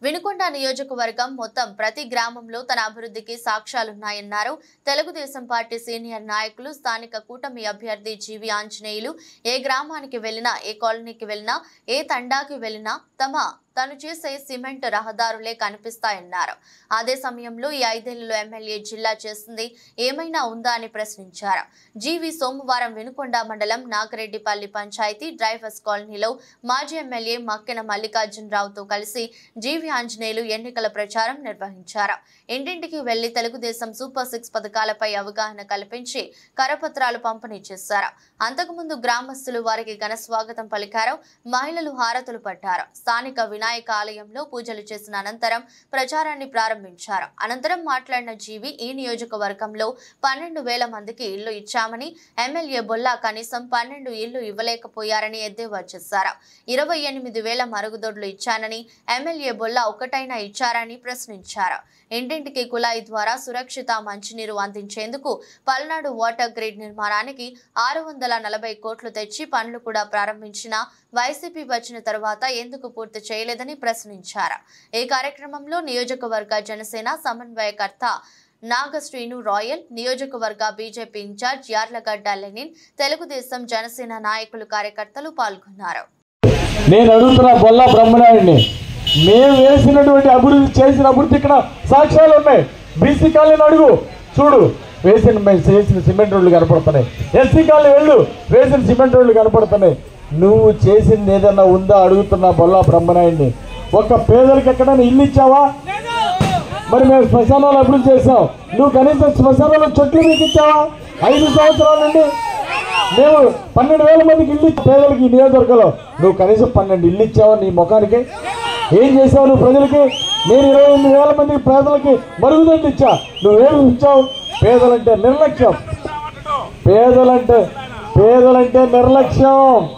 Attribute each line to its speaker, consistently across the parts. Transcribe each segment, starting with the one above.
Speaker 1: వినుకొండ నియోజకవర్గం మొత్తం ప్రతి గ్రామంలో తన అభివృద్ధికి సాక్ష్యాలున్నాయన్నారు. తెలుగుదేశం పార్టీ సీనియర్ నాయకులు, స్థానిక కూటమి అభ్యర్థి జీవి ఆంజనేయులు ఏ గ్రామానికి వెళ్లినా, ఏ కాలనీకి వెళ్లినా, ఏ తండాకి వెళ్లినా తను చేసే సిమెంట్ రహదారులే కనిపిస్తాయన్నారు. అదే సమయంలో ఈ 5 ఏళ్లలో ఎమ్మెల్యే జిల్లా చేసింది ఏమైనా ఉందా అని ప్రశ్నించారు. జీవి సోమవారం వినుకొండ మండలం నాగరెడ్డిపల్లి పంచాయతీ డ్రైవర్స్ కాలనీలో మాజీ ఎమ్మెల్యే మక్కెన మల్లికార్జునరావుతో కలిసి జీవి ఆంజనేయులు ఎన్నికల ప్రచారం నిర్వహించారు. ఇంటింటికి వెళ్లి తెలుగుదేశం సూపర్ 6 పథకాలపై అవగాహన కల్పించి కరపత్రాలు పంపిణీ చేశారు. అంతకుముందు గ్రామస్తులు వారికి ఘన స్వాగతం పలికారు. మహిళలు హారతులు పట్టారు. స్థానిక వినాయక ఆలయంలో పూజలు చేసిన అనంతరం ప్రచారాన్ని ప్రారంభించారు. అనంతరం మాట్లాడిన జీవి ఈ నియోజకవర్గంలో 12,000 మందికి ఇళ్లు ఇచ్చామని, ఎమ్మెల్యే బొల్లా కనీసం 12 ఇళ్లు ఇవ్వలేకపోయారని ఎద్దేవా చేశారు. 28,000 మరుగుదొడ్లు ఇచ్చానని, ఎమ్మెల్యే బొల్లా ఒకటైనా ఇచ్చారని ప్రశ్నించారు. ఇంటింటికి కుళాయి ద్వారా సురక్షిత మంచినీరు అందించేందుకు పల్నాడు వాటర్ గ్రిడ్ నిర్మాణానికి 640 కోట్లు తెచ్చి పనులు కూడా ప్రారంభించిన వైసీపీ వచ్చిన తర్వాత ఎందుకు పూర్తి చేయలేదని ప్రశ్నించారు. ఈ కార్యక్రమంలో నియోజకవర్గ జనసేన సమన్వయకర్త నాగశ్రీను రాయల్, నియోజకవర్గ బీజేపీ ఇన్ఛార్జ్ యార్లగడ్డ లెనిన్, తెలుగుదేశం జనసేన నాయకులు, కార్యకర్తలు పాల్గొన్నారు.
Speaker 2: నేను అడుగుతున్నా బొల్లా బ్రహ్మనాయుడిని, మేము వేసినటువంటి అభివృద్ధి చేసిన అభివృద్ధి ఇక్కడ సాక్ష్యాలు ఉన్నాయి. బీసీ కాలనీ అడుగు, చూడు వేసిన సిమెంట్ రోడ్లు కనపడుతున్నాయి. ఎస్సీ కాలనీ వెళ్ళు, వేసిన సిమెంట్ రోడ్లు కనపడుతున్నాయి. నువ్వు చేసింది ఏదన్నా ఉందా అడుగుతున్నా బొల్లా బ్రహ్మనాయుడిని. ఒక్క పేదలకు ఎక్కడైనా ఇల్లు ఇచ్చావా? మరి మేము శ్మశానాలు అభివృద్ధి చేసాం, నువ్వు కనీసం శ్మశానాలు చెట్లు మీకు ఇచ్చావా? 5 సంవత్సరాల నుండి మేము 12,000 మందికి ఇల్లు పేదలకి ఈ నియోజకవర్గంలో నువ్వు కనీసం 12 ఇల్లు ఇచ్చావా? నీ ముఖానికి ఏం చేసావు నువ్వు ప్రజలకి? నేను 28,000 మందికి పేదలకి మరుగుదొడ్లు ఇచ్చా, నువ్వేమి ఇచ్చావు? పేదలంటే నిర్లక్ష్యం, పేదలంటే నిర్లక్ష్యం,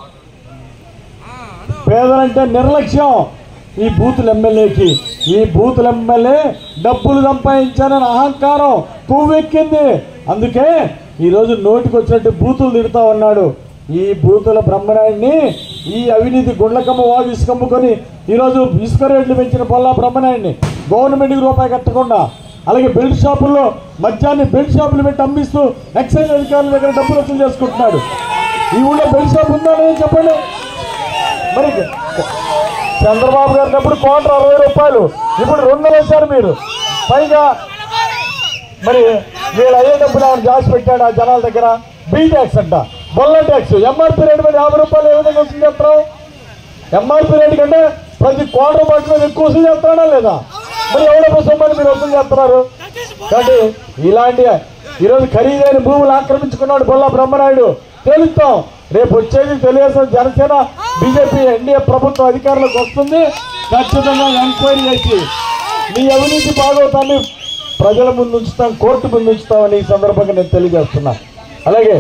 Speaker 2: పేదలంటే నిర్లక్ష్యం. ఈ బూతుల ఎమ్మెల్యే డబ్బులు సంపాదించానని అహంకారం పువ్వెక్కింది. అందుకే ఈరోజు నోటికి వచ్చినట్టు బూతులు తిడతా ఉన్నాడు. ఈ బూతుల బ్రహ్మనాయుడిని, ఈ అవినీతి గుండ్లకమ్మ వాగు ఇసుకమ్ముకొని ఈరోజు ఇసుక రేట్లు పెంచిన బొల్లా బ్రహ్మనాయుడిని గవర్నమెంట్కి రూపాయి కట్టకుండా, అలాగే బెల్ట్ షాపుల్లో మద్యాన్ని బెల్ట్ షాపులు పెట్టి అమ్మిస్తూ ఎక్సైజ్ అధికారుల దగ్గర డబ్బులు వసూలు చేసుకుంటున్నాడు. ఈ ఊళ్ళో బెల్ట్ షాప్ ఉందా లేదని చెప్పండి. మరి చంద్రబాబు గారి డబ్బులు ₹160 ఇప్పుడు 200 వేశారు మీరు. పైగా మరి వీళ్ళు అయ్యే డబ్బులు ఆయన జాసి పెట్టాడు ఆ జనాల దగ్గర. బీ ట్యాక్స్ అంట, బొల్ల ట్యాక్స్, ఎంఆర్పీ రేటు మీద ₹50 ఏ విధంగా వసూలు చేస్తాం? ఎంఆర్పీ రేటు కంటే ప్రతి క్వార్టర్ బాటి మీద ఎక్కువ వసూలు చేస్తాడా లేదా? మరి ఎవడో సొమ్మని మీరు వసూలు చేస్తున్నారు. కాబట్టి ఇలాంటి ఈరోజు ఖరీదైన భూములు ఆక్రమించుకున్నాడు బొల్లా బ్రహ్మనాయుడు. తెలుస్తాం, రేపు వచ్చేది తెలుగుదేశం జనసేన బీజేపీ ఎన్డీఏ ప్రభుత్వం అధికారంలోకి వస్తుంది. ఖచ్చితంగా ఎంక్వైరీ చేసి మీ అవినీతి భాగవతాన్ని ప్రజల ముందు ఉంచుతాం, కోర్టు ముందు ఉంచుతామని ఈ సందర్భంగా నేను తెలియజేస్తున్నా. అలాగే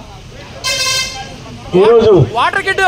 Speaker 2: ఈరోజు వాటర్ గిడ్డు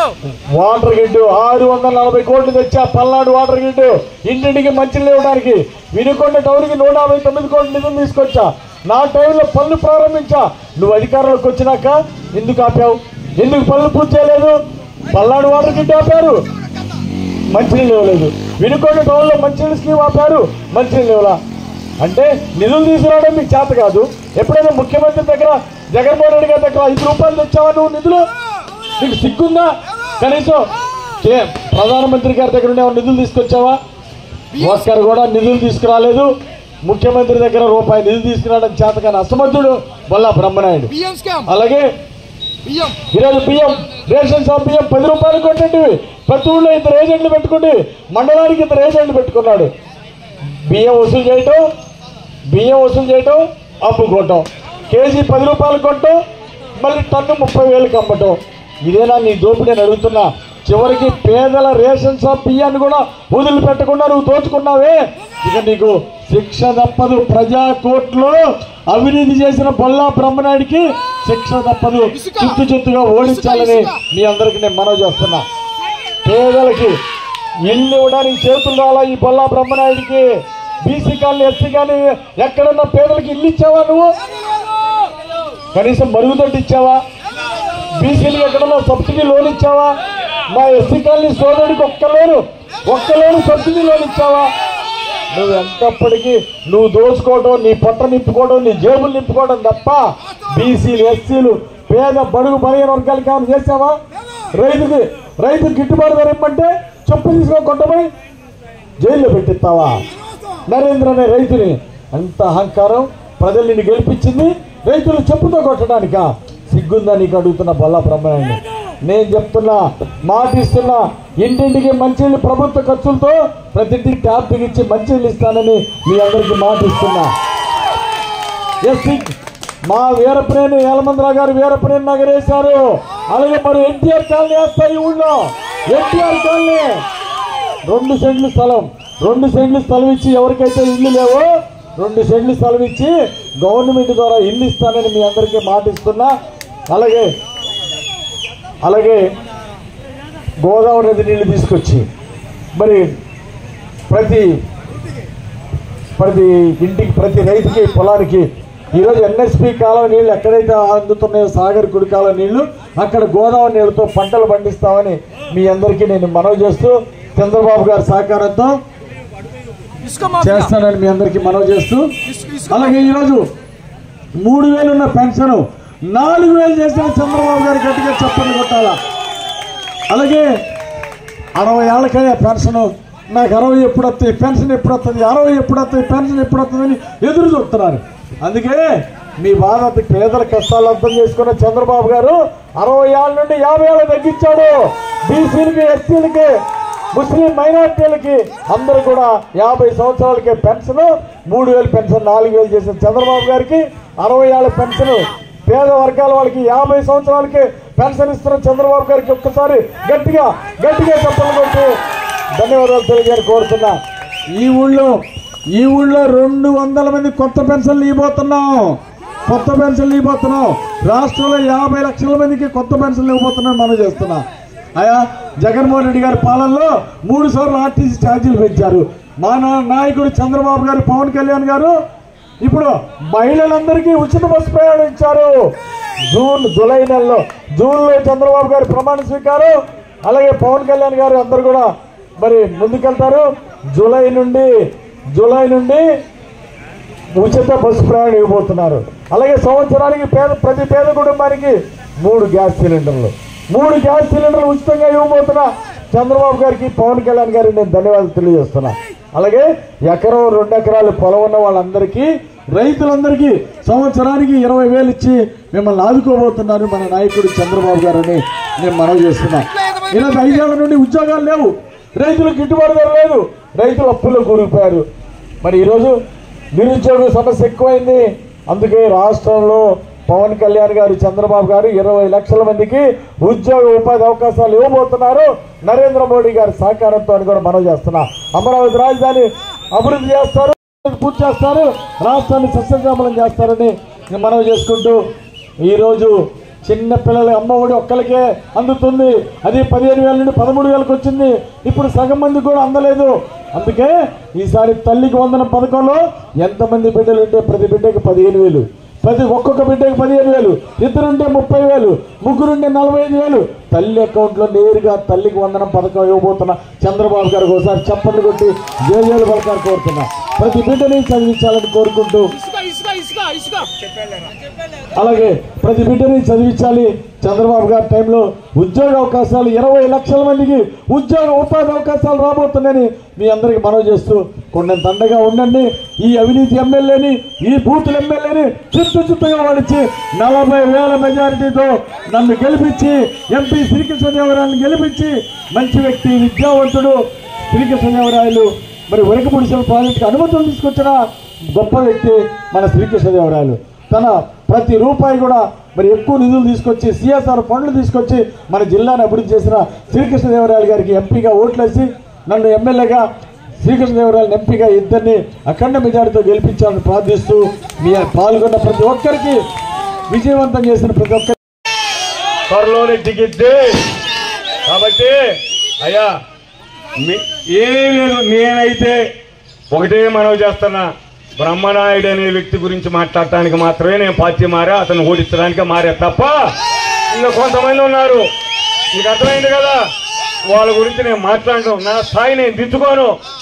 Speaker 2: 640 కోట్లు తెచ్చా. పల్నాడు వాటర్ గిడ్డు ఇంటింటికి మంచినీళ్ళు ఇవ్వడానికి. వినుకొండ టౌన్కి 159 కోట్ల నిధులు తీసుకొచ్చా. నా టైంలో పనులు ప్రారంభించా. నువ్వు అధికారంలోకి వచ్చినాక ఎందుకు ఆపావు? ఎందుకు పనులు పూర్తి చేయలేదు? పల్నాడు వాటర్ గిడ్డు ఆపారు, మంచినీళ్ళు ఇవ్వలేదు. వినుకొండ టౌన్లో మంచినీళ్ళు స్కీమ్ ఆపారు, మంచినీళ్ళు ఇవ్వలా. అంటే నిధులు తీసుకురావడం మీకు చేత కాదు. ఎప్పుడైనా ముఖ్యమంత్రి దగ్గర, జగన్మోహన్ రెడ్డి గారి దగ్గర ₹5 తెచ్చావా నువ్వు నిధులు? నీకు సిగ్గుందా? కనీసం ప్రధానమంత్రి గారి దగ్గర నిధులు తీసుకొచ్చావా? ఒక్కరు కూడా నిధులు తీసుకురాలేదు. ముఖ్యమంత్రి దగ్గర రూపాయి నిధులు తీసుకురావడం చేత కానీ అసమర్థుడు బొల్లా బ్రహ్మనాయుడు. అలాగే ఈరోజు బియ్యం, రేషన్ షాప్ బియ్యం ₹10 కొట్టండి. ప్రతి ఊళ్ళో 2 ఏజెంట్లు పెట్టుకోండి, మండలానికి 2 ఏజెంట్లు పెట్టుకున్నాడు. బియ్యం వసూలు చేయటం, అమ్ముకోవటం, కేజీ ₹10 కొట్టడం, మళ్ళీ టన్ను 30,000కి అమ్మటం. ఇదేనా నీ దోపిడీ అని అడుగుతున్నా. చివరికి పేదల రేషన్ షాప్ బియ్యాన్ని కూడా వదిలిపెట్టకుండా నువ్వు దోచుకున్నావే. ఇక నీకు శిక్ష తప్పదు. ప్రజా కోర్టులో అవినీతి చేసిన బొల్లా బ్రహ్మనాయుడికి శిక్ష తప్పదు. చిత్తుగా ఓడించాలని మీ అందరికీ నేను మనవి చేస్తున్నా. పేదలకి ఇల్లు ఇవ్వడానికి చేతులు రాలా ఈ బొల్లా బ్రహ్మనాయుడికి. బీసీ కాలనీ, ఎస్సీ కానీ ఎక్కడన్నా పేదలకి ఇల్లు ఇచ్చావా నువ్వు? కనీసం మరుగుదొడ్డి ఇచ్చావా? బీసీలు ఎక్కడన్నా సబ్సిడీ లోన్ ఇచ్చావా? మా ఎస్సీ కాలనీ సోదరుడికి ఒక్క లోను సబ్సిడీ లోన్ ఇచ్చావా? నువ్వు ఎంతప్పటికీ నువ్వు దోచుకోవడం, నీ పొట్ట నింపుకోవడం, నీ జేబులు నింపుకోవడం తప్ప బీసీలు, ఎస్సీలు, పేద బడుగు బలహీన వర్గాలకి ఏమైనా చేసావా? రైతు గిట్టుబాటు ధర ఇమ్మంటే చెప్పు తీసుకొని కొట్టబోయి జైల్లో పెట్టిస్తావా? నరేంద్ర అనే రైతుని అంత అహంకారం, ప్రజలు నిన్ను గెలిపించింది రైతులు చెప్పుతో కొట్టడానికా? సిగ్గుందా నీకు అడుగుతున్న బొల్లా బ్రహ్మనాయుడు. నేను చెప్తున్నా, మాటిస్తున్నా, ఇంటింటికి మంచినీళ్ళు ప్రభుత్వ ఖర్చులతో ప్రతి ఇంటికి ట్యాప్ బిగించి మంచినీళ్ళు ఇస్తానని మీ అందరికీ మాటిస్తున్నా. మా వీరప్రేణి యలమందరావు గారు వీరప్రేణి నగర్ వేశారు. అలాగే మరి ఎన్టీఆర్ కాలనీ వేస్తాయి. ఈ ఊళ్ళో ఎన్టీఆర్ కాలనీ 2 సెంట్లు స్థలం ఇచ్చి ఎవరికైతే ఇల్లు లేవో 2 సెంట్లు స్థలం ఇచ్చి గవర్నమెంట్ ద్వారా ఇల్లు ఇస్తానని మీ అందరికీ మాటిస్తున్నా. అలాగే గోదావరి నది నీళ్లు తీసుకొచ్చి మరి ప్రతి ఇంటికి, ప్రతి రైతుకి, పొలానికి ఈరోజు ఎన్ఎస్పి కాలువ నీళ్లు ఎక్కడైతే అందుతున్నాయో, సాగర్ కుడి కాలువ నీళ్లు, అక్కడ గోదావరి నీళ్ళతో పంటలు పండిస్తామని మీ అందరికీ నేను మనవి చేస్తూ, చంద్రబాబు గారి సహకారంతో చేస్తానని మీ అందరికీ మనవి చేస్తూ, అలాగే ఈరోజు 3000 ఉన్న పెన్షన్ 4000 చేసిన చంద్రబాబు గారి గట్టిగా చెప్పని కొట్టాలా. అలాగే 60 ఏళ్ళకయ్యా పెన్షన్, నాకు 60 ఎప్పుడు వస్తాయి, పెన్షన్ ఎప్పుడు వస్తుంది, 60 ఎప్పుడు వస్తాయి, పెన్షన్ ఎప్పుడు వస్తుందని ఎదురు చూస్తున్నారు. అందుకే మీ బాధ, పేదల కష్టాలు అర్థం చేసుకున్న చంద్రబాబు గారు 60 ఏళ్ళ నుండి 50 ఏళ్ళు తగ్గించాడు. బీసీలకి, ఎస్సీలకి, ముస్లిం మైనార్టీలకి అందరూ కూడా 50 సంవత్సరాలకే పెన్షన్, 3000 పెన్షన్ 4000 చేసిన చంద్రబాబు గారికి 60 ఏళ్ళ పెన్షన్, పేద వర్గాల వాళ్ళకి 50 సంవత్సరాలకి పెన్షన్ ఇస్తున్న చంద్రబాబు గారికి ఒక్కసారి గట్టిగా చెప్పలు కొట్టి ధన్యవాదాలు తెలియజేయాలని కోరుతున్నా. ఈ ఊళ్ళో 200 మంది కొత్త పెన్షన్లు ఇవ్వబోతున్నాం. రాష్ట్రంలో 50 లక్షల మందికి కొత్త పెన్షన్లు ఇవ్వబోతున్నాం మనం చేస్తున్నాం. అయ్యా, జగన్మోహన్ రెడ్డి గారి పాలనలో 3 సార్లు ఆర్టీసీ ఛార్జీలు పెంచారు. మా నాయకుడు చంద్రబాబు గారు, పవన్ కళ్యాణ్ గారు ఇప్పుడు మహిళలందరికీ ఉచిత బస్సు ప్రయాణం ఇచ్చారు. జూన్లో చంద్రబాబు గారి ప్రమాణ స్వీకారం, అలాగే పవన్ కళ్యాణ్ గారు అందరు కూడా మరి ముందుకెళ్తారు. జూలై నుండి ఉచిత బస్సు ప్రయాణం ఇవ్వబోతున్నారు. అలాగే సంవత్సరానికి ప్రతి పేద కుటుంబానికి 3 గ్యాస్ సిలిండర్లు ఉచితంగా ఇవ్వబోతున్నా చంద్రబాబు గారికి, పవన్ కళ్యాణ్ గారికి నేను ధన్యవాదాలు తెలియజేస్తున్నా. అలాగే 1-2 ఎకరాలు పొలం ఉన్న వాళ్ళందరికీ, రైతులందరికీ సంవత్సరానికి 20,000 ఇచ్చి మిమ్మల్ని ఆదుకోబోతున్నారు మన నాయకుడు చంద్రబాబు గారు అని నేను మనవి చేస్తున్నా. ఇలా 5 ఏళ్ల నుండి ఉద్యోగాలు లేవు, రైతులకు గిట్టుబాటు ధర లేదు, రైతులు అప్పుల్లో కూరుకుపోయారు. మరి ఈరోజు నిరుద్యోగ సమస్య ఎక్కువైంది. అందుకే రాష్ట్రంలో పవన్ కళ్యాణ్ గారు, చంద్రబాబు గారు 20 లక్షల మందికి ఉద్యోగ ఉపాధి అవకాశాలు ఇవ్వబోతున్నారు నరేంద్ర మోడీ గారి సహకారంతో అని కూడా మనవి చేస్తున్నా. అమరావతి రాజధాని అభివృద్ధి చేస్తారు, పూర్తి చేస్తారు, రాష్ట్రాన్ని సస్యశ్యామలం చేస్తారని మనవి చేసుకుంటూ, ఈరోజు చిన్న పిల్లల అమ్మఒడి ఒక్కరికే అందుతుంది. అది 15,000 నుండి 13,000కి వచ్చింది. ఇప్పుడు సగం మంది కూడా అందలేదు. అందుకే ఈసారి తల్లికి వందనం పథకంలో ఎంతమంది బిడ్డలు ఉంటే ప్రతి బిడ్డకి 15,000, ఒక్కొక్క బిడ్డకి 15,000, 2 ఉంటే 30,000, 3 ఉంటే 45,000 తల్లి అకౌంట్లో నేరుగా తల్లికి వందనం పథకం ఇవ్వబోతున్నా చంద్రబాబు గారికి ఒకసారి చప్పట్లు కొట్టి జయజయలు పలకారు కోరుతున్నా. ప్రతి బిడ్డని చదివించాలని కోరుకుంటూ, అలాగే ప్రతి బిడ్డని చదివించాలి. చంద్రబాబు గారి టైంలో ఉద్యోగ అవకాశాలు 20 లక్షల మందికి ఉద్యోగ ఉపాధి అవకాశాలు రాబోతున్నాయని మీ అందరికి మనవి చేస్తూ, కొండంత అండగా ఉండండి. ఈ అవినీతి ఎమ్మెల్యేని, ఈ బూతుల ఎమ్మెల్యేని చిత్తుగా వాడిచి 40,000 మెజారిటీతో నన్ను గెలిపించి, ఎంపీ శ్రీకృష్ణదేవరాయలను గెలిపించి, మంచి వ్యక్తి, విద్యావంతుడు శ్రీకృష్ణదేవరాయలు మరి ఉరకపుడిసెల ప్రాజెక్టుకి అనుమతులు తీసుకొచ్చిన గొప్ప వ్యక్తి మన శ్రీకృష్ణదేవరాయలు. తన ప్రతి రూపాయి కూడా మరి ఎక్కువ నిధులు తీసుకొచ్చి, సిఎస్ఆర్ ఫండ్లు తీసుకొచ్చి మన జిల్లాను అభివృద్ధి చేసిన శ్రీకృష్ణదేవరాయలు గారికి ఎంపీగా ఓట్లేసి నన్ను ఎమ్మెల్యేగా, శ్రీకృష్ణదేవరాయలు ఎంపీగా ఇద్దరిని అఖండ మెజారిటీతో గెలిపించాలని ప్రార్థిస్తూ, మీ పాల్గొన్న ప్రతి ఒక్కరికి, విజయవంతం చేసిన ప్రతి ఒక్కరికి త్వరలోనే దిగిద్ది. కాబట్టి అయ్యా ఏమీ లేదు, నేనైతే ఒకటే మనవి చేస్తున్నా, బ్రహ్మనాయుడు అనే వ్యక్తి గురించి మాట్లాడటానికి మాత్రమే నేను పార్టీ మారా, అతను ఓడించడానికే మారే తప్ప ఇంకా కొంతమంది ఉన్నారు, నీకు అర్థమైంది కదా, వాళ్ళ గురించి నేను మాట్లాడను. నా స్థాయి నేను దిద్దుకోను.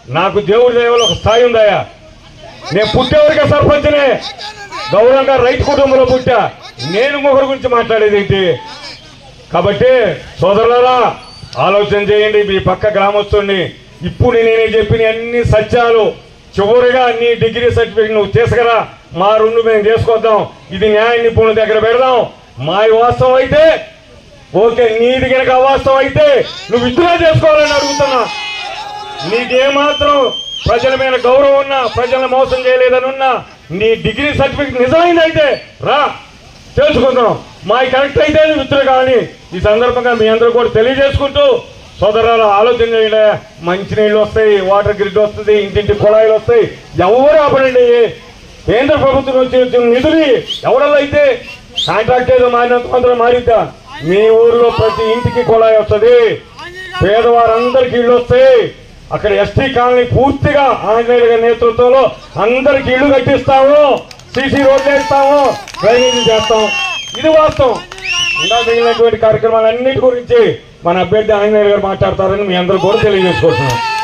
Speaker 3: నాకు దేవుడి దయ వల్ల ఒక స్థాయి ఉందాయా. నేను పుట్టేవరకే సర్పంచ్నే, గౌరవంగా రైతు కుటుంబంలో పుట్టా. నేను ఒకరి గురించి మాట్లాడేది ఏంటి? కాబట్టి సోదరులారా ఆలోచన చేయండి. మీ పక్క గ్రామస్తుని ఇప్పుడు నేనే చెప్పిన అన్ని సత్యాలు చివరిగా నీ డిగ్రీ సర్టిఫికేట్ నువ్వు తీసుకురా, మా రెండు మేము తీసుకొద్దాం. ఇది న్యాయ నిపుణుల దగ్గర పెడదాం. మా వాస్తవం అయితే ఓకే, నీది కనుక అవాస్తవం అయితే నువ్వు విత్డ్రా చేసుకోవాలని అడుగుతున్నా. నీకేమాత్రం ప్రజల మీద గౌరవం ఉన్నా, ప్రజలను మోసం చేయలేదని ఉన్నా, నీ డిగ్రీ సర్టిఫికేట్ నిజమైందైతే రా తెలుసుకుందాం. మా కరెక్ట్ అయితే విత్డ్రా కావాలి. ఈ సందర్భంగా మీ అందరూ కూడా తెలియజేసుకుంటూ సోదరులు ఆలోచన చేయండి. మంచినీళ్ళు వస్తాయి, వాటర్ గ్రిడ్ వస్తుంది, ఇంటింటి కుళాయిలు వస్తాయి. ఎవరు ఆపడండి. కేంద్ర ప్రభుత్వం వచ్చి నిధులు ఎవడల్లో అయితే కాంట్రాక్ట్ ఏదో మారినంత మాత్రం మారిద్దా. మీ ఊర్లో ప్రతి ఇంటికి కుళాయి వస్తుంది, పేదవారందరికీ ఇళ్ళు వస్తాయి. అక్కడ ఎస్టీ కాలనీ పూర్తిగా ఆంజనేయుల గారి నేతృత్వంలో అందరికి ఇళ్లు కట్టిస్తాము, సీసీ రోడ్లు వేస్తాము, డ్రైనేజీ చేస్తాం. ఇది వాస్తవం. ఇంకా మిగిలినటువంటి కార్యక్రమాలన్నిటి గురించి మన అభ్యర్థి ఆంజనేయుల గారు మాట్లాడతారని మీ అందరూ కూడా తెలియజేసుకుంటున్నాం.